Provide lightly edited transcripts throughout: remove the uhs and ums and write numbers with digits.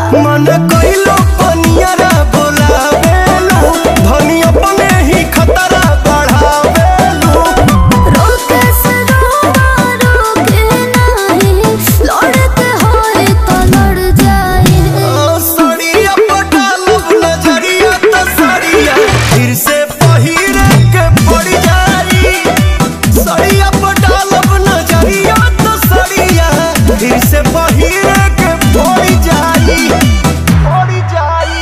मन कइलो पनियरा बोलावेलू धनी अपने ही खतरा बढ़ावेलू। रोके से रोके नहीं लड़ते होए तो लड़ जाए। सड़िया पटालब नजरिया तो सड़िया फिर से पहिरे के पड़ जाई। सड़िया पटालब नजरिया तो सड़िया फिर से पहिरे के पड़ जाई। पड़ जाई।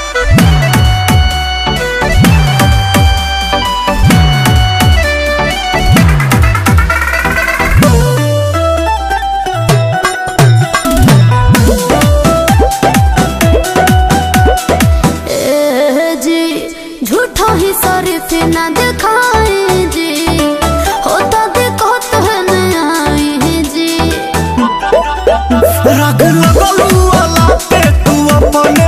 जी झूठो ही शरीफ ना दिखाए जी होता दिक्कत है न आए जी। रग लगलू वाला पे तू अपने